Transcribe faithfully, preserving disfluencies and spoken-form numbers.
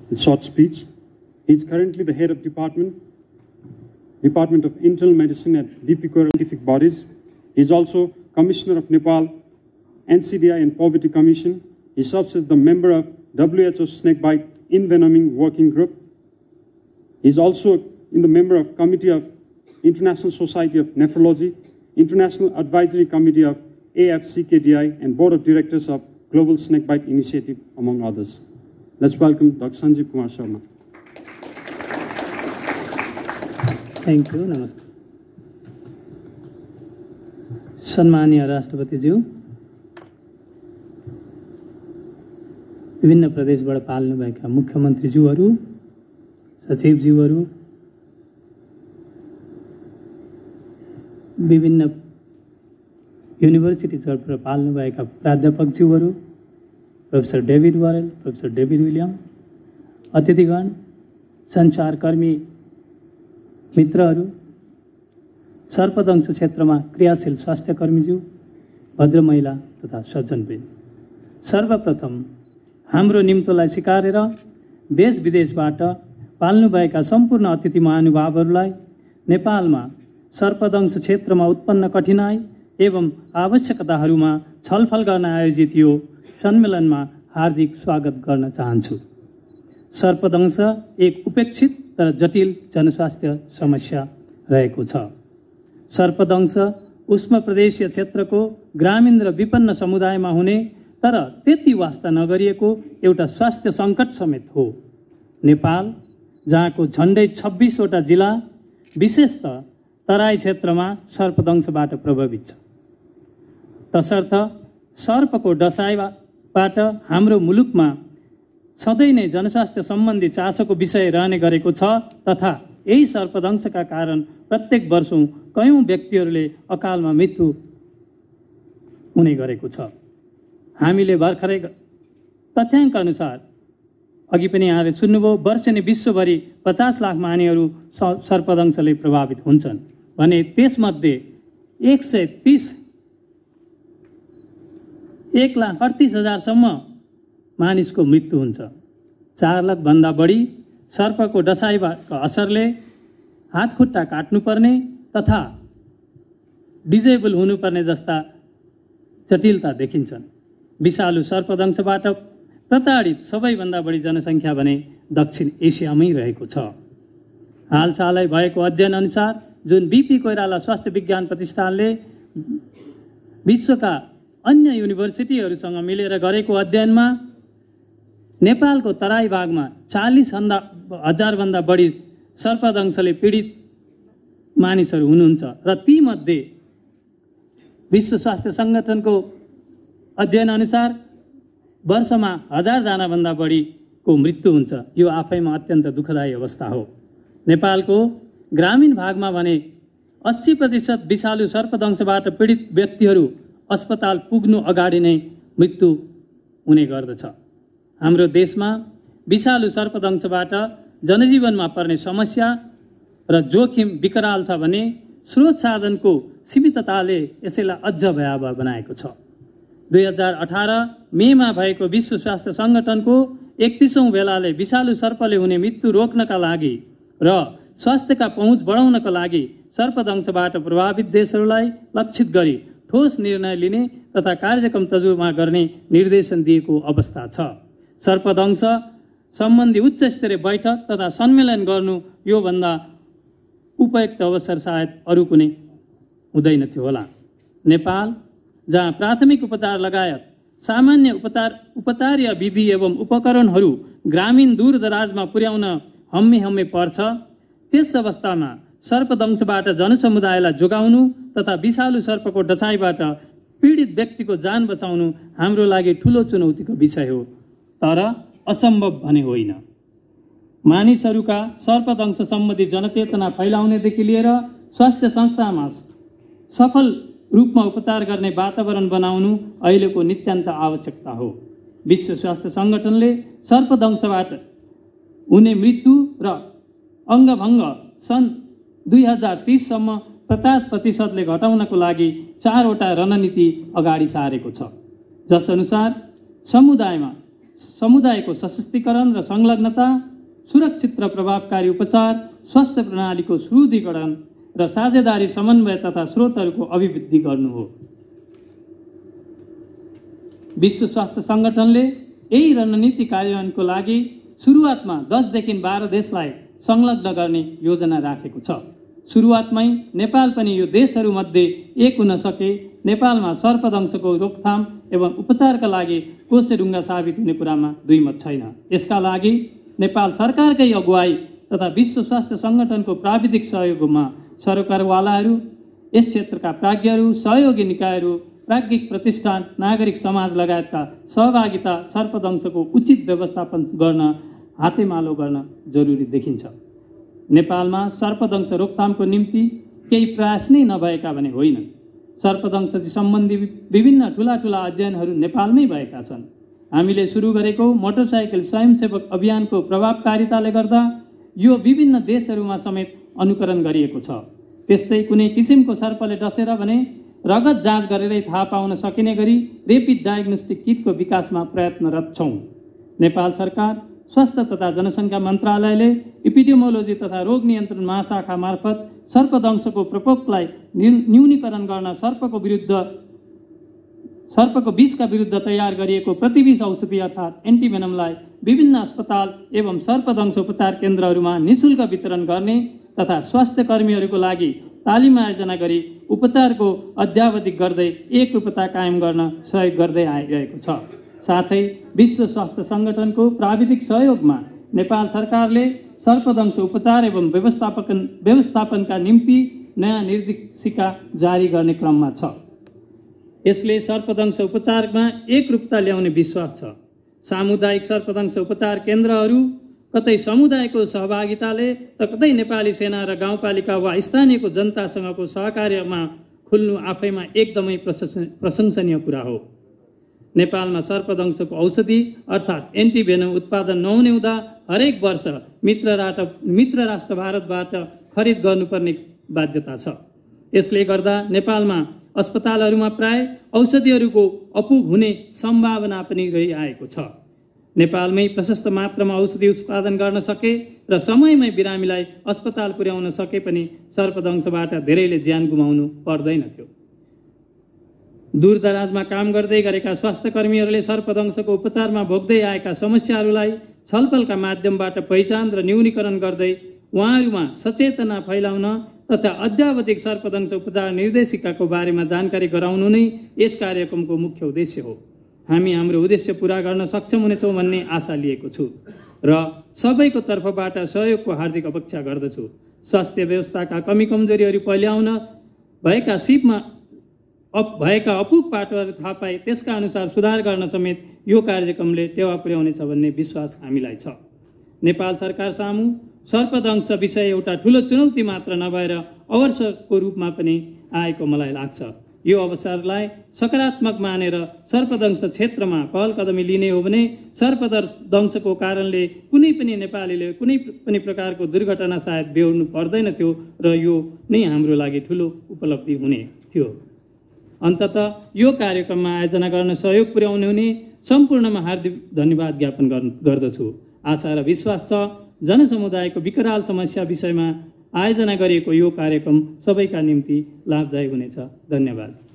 short speech. He is currently the head of department, Department of Internal Medicine at B P Koirala Scientific Bodies. He is also Commissioner of Nepal, N C D I and Poverty Commission. He serves as the member of W H O Snakebite Envenoming Working Group. He is also in the member of Committee of International Society of Nephrology, International Advisory Committee of A F C K D I, and Board of Directors of Global Snakebite Initiative, among others. Let's welcome Doctor Sanjib Kumar Sharma. Thank you. Namaste. सम्मानीय राष्ट्रपतिज्यू, विभिन्न प्रदेशबाट पाल्नुभएका मुख्यमन्त्रीज्यूहरू, सचिवज्यूहरू, विभिन्न युनिभर्सिटीबाट पाल्नुभएका प्राध्यापकज्यूहरू, professor David Warrell, professor David William, अतिथिगण, सञ्चारकर्मी मित्रहरू, सर्पदंश क्षेत्रमा क्रियाशील स्वास्थ्यकर्मीज्यू, भद्र महिला तथा सज्जनवृन्द, सर्वप्रथम हाम्रो निम्तोलाई स्वीकारेर देश विदेशबाट पाल्नुभएका सम्पूर्ण अतिथि महानुभावहरूलाई नेपालमा सर्पदंश क्षेत्रमा उत्पन्न कठिनाई एवं आवश्यकताहरूमा छलफल गर्न आयोजित यो सम्मेलनमा हार्दिक स्वागत गर्न चाहन्छु। सर्पदंश एक उपेक्षित तर जटिल जनस्वास्थ्य समस्या रहेको छ। सर्पदंश उष्ण प्रदेशीय क्षेत्रको ग्रामीण र विपन्न समुदायमा हुने तर त्यति वास्ता नगरिएको एउटा स्वास्थ्य सङ्कट समेत हो। नेपाल, जहाँको झन्डै छब्बिसवटा जिल्ला विशेषतः तराई क्षेत्रमा सर्पदंशबाट प्रभावित छ। तसर्थ सर्पको डसाइबाट हाम्रो मुलुकमा सधैँ नै जनस्वास्थ्य सम्बन्धी चासोको विषय रहने गरेको छ तथा यही सर्पदंशका कारण प्रत्येक वर्ष कयौं व्यक्तिहरूले अकालमा मृत्यु हुने गरेको छ। हामीले भर्खरै तथ्याङ्क अनुसार अघि पनि यहाँले सुन्नुभयो, वर्षेनी विश्वभरि पचास लाख मानिसहरू सर्पदंशले प्रभावित हुन्छन् भने त्यसमध्ये एक सय तीस एक लाख अडतिस हजारसम्म मानिसको मृत्यु हुन्छ। चार लाख भन्दा बढी सर्पको डसाइको असरले हातखुट्टा काट्नुपर्ने तथा डिजेबल हुनुपर्ने जस्ता जटिलता देखिन्छन्। विषालु सर्पदंशबाट प्रताडित सबैभन्दा बढी जनसङ्ख्या भने दक्षिण एसियामै रहेको छ। हालसालै भएको अध्ययन अनुसार जुन बीपी कोइराला स्वास्थ्य विज्ञान प्रतिष्ठानले विश्वका अन्य युनिभर्सिटीहरूसँग मिलेर गरेको अध्ययनमा नेपालको तराई भागमा चालीस हजारभन्दा बढी सर्पदंशले पीडित मानिसहरू हुनुहुन्छ र तीमध्ये विश्व स्वास्थ्य सङ्गठनको अध्ययन अनुसार वर्षमा हजारजनाभन्दा बढीको मृत्यु हुन्छ। यो आफैमा अत्यन्त दुःखदायी अवस्था हो। नेपालको ग्रामीण भागमा भने अस्सी प्रतिशत विषालु सर्पदंशबाट पीडित व्यक्तिहरू अस्पताल पुग्नु अगाडि नै मृत्यु हुने गर्दछ। हाम्रो देशमा विषालु सर्पदंशबाट जनजीवनमा पर्ने समस्या र जोखिम विकराल छ भने स्रोत साधनको सीमितताले यसैलाई अझ भयावह बनाएको छ। दुई हजार अठार मेमा भएको विश्व स्वास्थ्य सङ्गठनको एकतिसौँ भेलाले विषालु सर्पले हुने मृत्यु रोक्नका लागि र स्वास्थ्यका पहुँच बढाउनका लागि सर्पदंशबाट प्रभावित देशहरूलाई लक्षित गरी ठोस निर्णय लिने तथा कार्यक्रम तर्जुमा गर्ने निर्देशन दिएको अवस्था छ। सर्पदंश सम्बन्धी उच्च स्तरीय बैठक तथा सम्मेलन गर्नु योभन्दा उपयुक्त अवसर सायद अरू कुनै हुँदैन थियो होला। नेपाल, जहाँ प्राथमिक उपचार लगायत सामान्य उपचार उपचारीय विधि एवं उपकरणहरू ग्रामीण दूरदराजमा पुर्याउन हम्मे हम्मे पर्छ, त्यस अवस्थामा सर्पदंशबाट जनसमुदायलाई जोगाउनु तथा विषालु सर्पको डसाइबाट पीडित व्यक्तिको जान बचाउनु हाम्रो लागि ठूलो चुनौतीको विषय हो, तर असम्भव भने होइन। मानिसहरूका सर्पदंश सम्बन्धी जनचेतना फैलाउनेदेखि लिएर स्वास्थ्य संस्थामा सफल रूपमा उपचार गर्ने वातावरण बनाउनु अहिलेको नित्यान्त आवश्यकता हो। विश्व स्वास्थ्य सङ्गठनले सर्पदंशबाट हुने मृत्यु र अङ्गभङ्ग सन् दुई हजार तीससम्म पचास प्रतिशतले घटाउनको लागि चारवटा रणनीति अगाडि सारेको छ, जसअनुसार समुदायमा समुदायको सशक्तिकरण र संलग्नता, सुरक्षित र प्रभावकारी उपचार, स्वास्थ्य प्रणालीको सुदृढीकरण र साझेदारी समन्वय तथा स्रोतहरूको अभिवृद्धि गर्नु हो। विश्व स्वास्थ्य सङ्गठनले यही रणनीति कार्यान्वयनको लागि सुरुवातमा दसदेखि बाह्र देशलाई संलग्न गर्ने योजना राखेको छ। सुरुवातमै नेपाल पनि यो देशहरूमध्ये एक हुन सके नेपालमा सर्पदंशको रोकथाम एवं उपचारका लागि कोसेढुङ्गा साबित हुने कुरामा दुई मत छैन। यसका लागि नेपाल सरकारकै अगुवाई तथा विश्व स्वास्थ्य सङ्गठनको प्राविधिक सहयोगमा सरकारवालाहरू, यस क्षेत्रका प्राज्ञहरू, सहयोगी निकायहरू, प्राज्ञिक प्रतिष्ठान, नागरिक समाज लगायतका सहभागिता सर्पदंशको उचित व्यवस्थापन गर्न हातेमालो गर्न जरुरी देखिन्छ। नेपालमा सर्पदंश रोकथामको निम्ति केही प्रयास नै नभएका भने होइन। सर्पदंश सम्बन्धी विभिन्न ठुला ठुला अध्ययनहरू नेपालमै भएका छन्। हामीले सुरु गरेको मोटरसाइकल स्वयंसेवक अभियानको प्रभावकारिताले गर्दा यो विभिन्न देशहरूमा समेत अनुकरण गरिएको छ। त्यस्तै कुनै किसिमको सर्पले डसेर भने रगत जाँच गरेरै थाहा पाउन सकिने गरी रेपिड डायग्नोस्टिक किटको विकासमा प्रयत्नरत छौँ। नेपाल सरकार स्वास्थ्य तथा जनसङ्ख्या मन्त्रालयले इपिडेमियोलोजी तथा रोग नियन्त्रण महाशाखा मार्फत सर्पदंशको प्रकोपलाई न्यूनीकरण गर्न सर्पको विरुद्ध सर्पको विषका विरुद्ध तयार गरिएको प्रतिविष औषधि अर्थात् एन्टिभेनमलाई विभिन्न अस्पताल एवं सर्पदंश उपचार केन्द्रहरूमा निःशुल्क वितरण गर्ने तथा स्वास्थ्य कर्मीहरूको लागि तालिम आयोजना गरी उपचारको अद्यावधिक गर्दै एक रूपता कायम गर्न सहयोग गर्दै आइरहेको छ। साथै विश्व स्वास्थ्य सङ्गठनको प्राविधिक सहयोगमा नेपाल सरकारले सर्पदंश उपचार एवं व्यवस्थापन व्यवस्थापनका निम्ति नयाँ निर्देशिका जारी गर्ने क्रममा छ। यसले सर्पदंश उपचारमा एकरूपता ल्याउने विश्वास छ। सामुदायिक सर्पदंश उपचार केन्द्रहरू कतै समुदायको सहभागिताले त कतै नेपाली सेना र गाउँपालिका वा स्थानीयको जनतासँगको सहकार्यमा खुल्नु आफैमा एकदमै प्रशंसनीय कुरा हो। नेपालमा सर्पदंशको औषधि अर्थात् एन्टिभेनम उत्पादन नहुने हुँदा हरेक वर्ष मित्र राष्ट्र मित्र राष्ट्र भारतबाट खरिद गर्नुपर्ने बाध्यता छ। यसले गर्दा नेपालमा अस्पतालहरूमा प्राय औषधिहरूको अपुग हुने सम्भावना पनि रहिआएको छ। नेपालमै प्रशस्त मात्रामा औषधि उत्पादन गर्न सके र समयमै बिरामीलाई अस्पताल पुर्याउन सके पनि सर्पदंशबाट धेरैले ज्यान गुमाउनु पर्दैन थियो। दूरदराजमा काम गर्दै गरेका स्वास्थ्य कर्मीहरूले सर्पदंशको उपचारमा भोग्दै आएका समस्याहरूलाई छलफलका माध्यमबाट पहिचान र न्यूनीकरण गर्दै उहाँहरूमा सचेतना फैलाउन तथा अद्यावधिक सर्पदंश उपचार निर्देशिकाको बारेमा जानकारी गराउनु नै यस कार्यक्रमको मुख्य उद्देश्य हो। हामी हाम्रो उद्देश्य पूरा गर्न सक्षम हुनेछौँ भन्ने आशा लिएको छु र सबैको तर्फबाट सहयोगको हार्दिक अपेक्षा गर्दछु। स्वास्थ्य व्यवस्थाका कमी कमजोरीहरू पहिल्याउन भएका सिपमा अप भएका अपुग पाटोहरू थाहा पाए त्यसका अनुसार सुधार गर्न समेत यो कार्यक्रमले टेवा पुर्याउनेछ भन्ने विश्वास हामीलाई छ। नेपाल सरकार सामु सर्पदंश विषय एउटा ठुलो चुनौती मात्र नभएर अवसरको रूपमा पनि आएको मलाई लाग्छ। यो अवसरलाई सकारात्मक मानेर सर्पदंश क्षेत्रमा पहल कदमी लिने हो भने सर्पदंशको कारणले कुनै पनि नेपालीले कुनै पनि प्रकारको दुर्घटना सायद बेहोर्नु पर्दैन थियो र यो नै हाम्रो लागि ठुलो उपलब्धि हुने थियो। अन्ततः यो कार्यक्रममा आयोजना गर्न सहयोग पुर्याउने हुने सम्पूर्णमा हार्दिक धन्यवाद ज्ञापन गर्दछु। आशा र विश्वास छ जनसमुदायको विकराल समस्या विषयमा आयोजना गरिएको यो कार्यक्रम सबैका निम्ति लाभदायी हुनेछ। धन्यवाद।